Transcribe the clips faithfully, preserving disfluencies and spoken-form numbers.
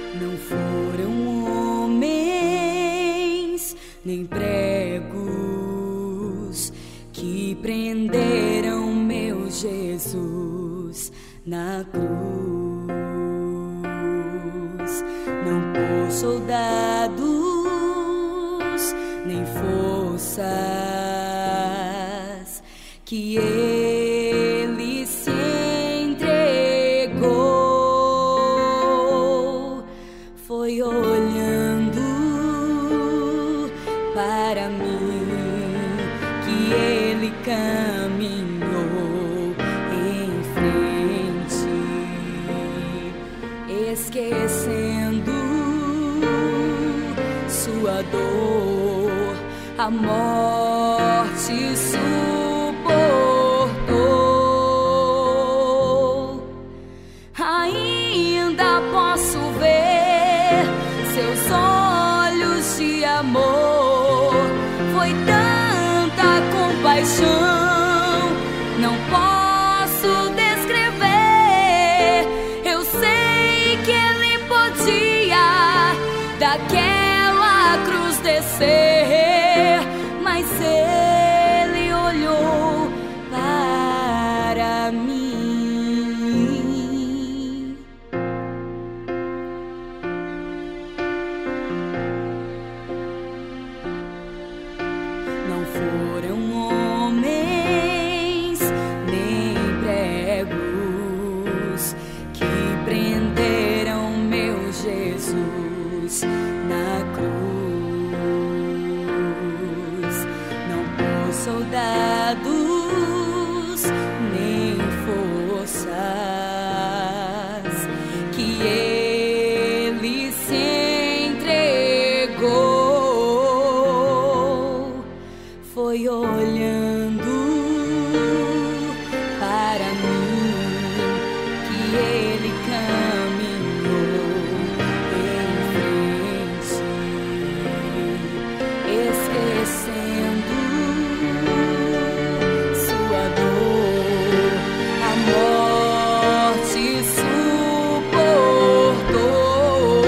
Não foram homens nem pregos que prenderam meu Jesus na cruz. Não por soldados nem forças que ele se entregou. Foi olhando para mim que ele caminhou em frente, esquecendo sua dor, a morte suportou. Ainda posso ver seus olhos de amor. Foi tanta compaixão, não posso descrever. Eu sei que ele podia daquela cruz descer, mas ele olhou para mim. Não foram homens nem pregos que prenderam meu Jesus na cruz. Não por soldados nem forças que ele se entregou. Foi olhando para mim que ele caminhou em frente, esquecendo sua dor, a morte suportou,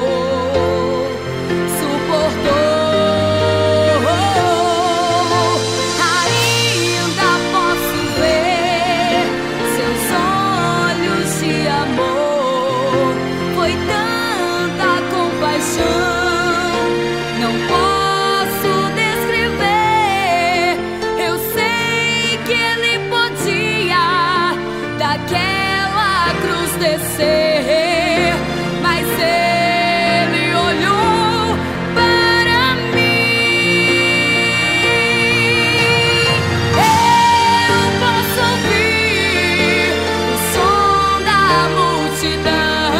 suportou. Não posso descrever. Eu sei que ele podia daquela cruz descer, mas ele olhou para mim. Eu posso ouvir o som da multidão.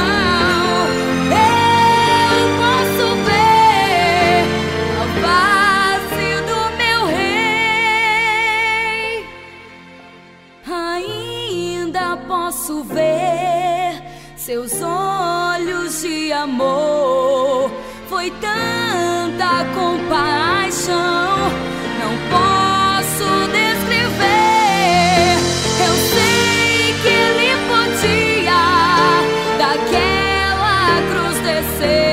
Posso ver seus olhos de amor. Foi tanta compaixão, não posso descrever. Eu sei que ele podia daquela cruz descer.